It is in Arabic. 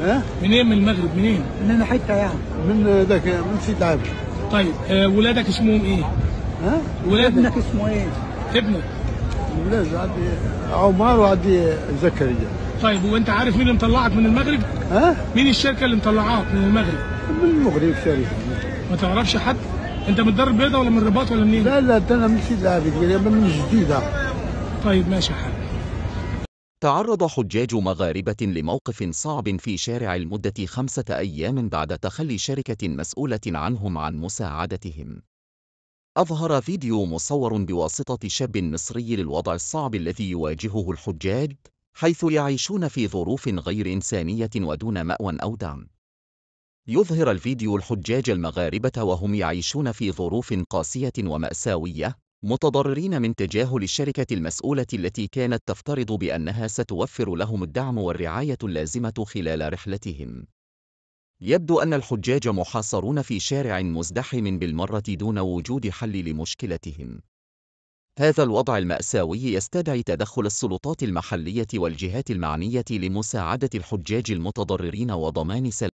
ها؟ منين من المغرب منين؟ من حته يعني من ذاك من سيد عابد. طيب ولادك اسمهم ايه؟ ها؟ ولادك ابنك اسمه ايه؟ ابنك الولاد عندي عمر وعندي زكريا. طيب وانت عارف مين اللي مطلعك من المغرب؟ ها؟ مين الشركه اللي مطلعاك من المغرب؟ من المغرب شركه. ما تعرفش حد؟ انت من دار البيضاء ولا من الرباط ولا منين؟ لا ده انا من سيد عابد من جديده. طيب ماشي يا حاج. تعرض حجاج مغاربة لموقف صعب في شارع لمدة 5 أيام بعد تخلي شركة مسؤولة عنهم عن مساعدتهم. أظهر فيديو مصور بواسطة شاب مصري للوضع الصعب الذي يواجهه الحجاج، حيث يعيشون في ظروف غير إنسانية ودون مأوى أو دعم. يظهر الفيديو الحجاج المغاربة وهم يعيشون في ظروف قاسية ومأساوية، متضررين من تجاهل الشركة المسؤولة التي كانت تفترض بأنها ستوفر لهم الدعم والرعاية اللازمة خلال رحلتهم. يبدو أن الحجاج محاصرون في شارع مزدحم بالمرة دون وجود حل لمشكلتهم. هذا الوضع المأساوي يستدعي تدخل السلطات المحلية والجهات المعنية لمساعدة الحجاج المتضررين وضمان سلامتهم.